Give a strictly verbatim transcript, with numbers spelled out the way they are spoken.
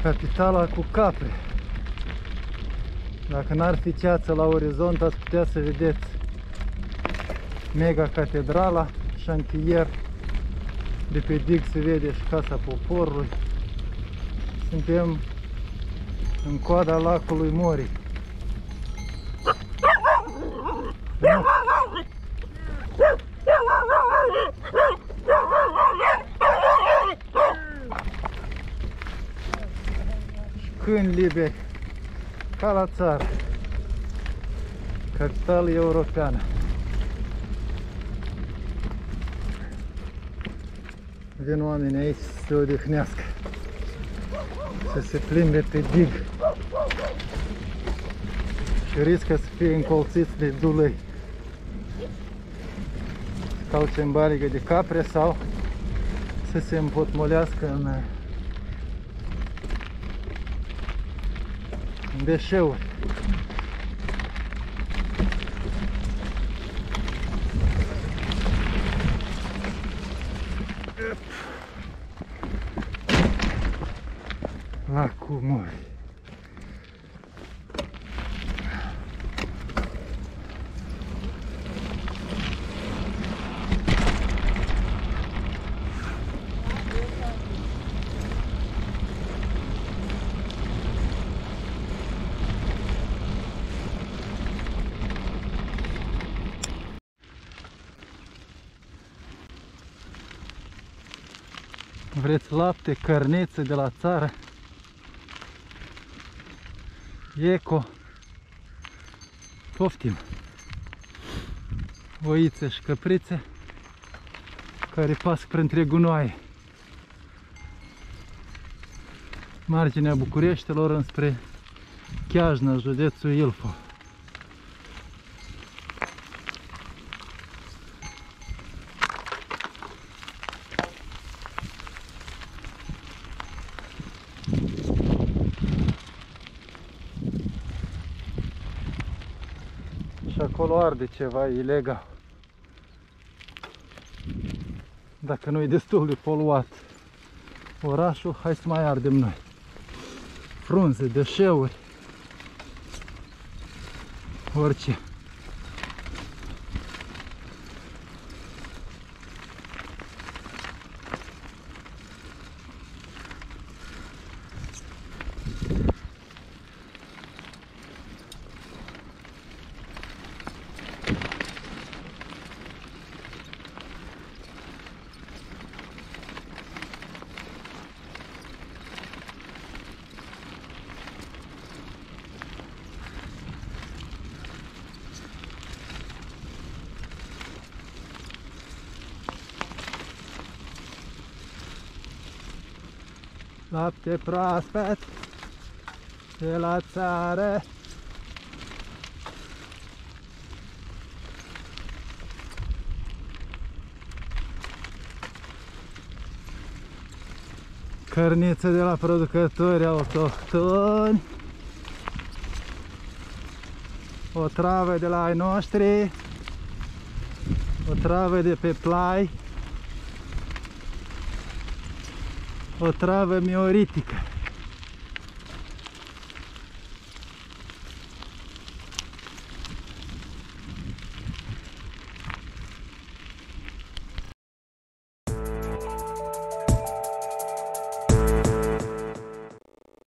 Capitala cu capre. Dacă n-ar fi ceață la orizont, ați putea să vedeți mega catedrala, șantier. De pe dig se vede și Casa Poporului. Suntem în coada lacului Mori. Și câini liberi, ca la țară. Capitală europeană. Vin oamenii aici să se odihnească, să se plimbe pe dig și riscă să fie încolțiți de dulăi, să calce în baligă de capre sau să se împotmolească în, în deșeuri. Lacul Mori. Vreți lapte, cărnețe de la țară? Eco, poftim! Oițe și căprițe care pasc printre gunoaie. Marginea Bucureștilor înspre Chiajna, județul Ilfov. Și acolo arde ceva ilegal. Dacă nu e destul de poluat orașul, hai să mai ardem noi. Frunze, deșeuri, orice. Lapte proaspăt de la țară. Cărniță de la producători autohtoni. O travă de la ai noștri. O travă de pe plai. O travă mioritică.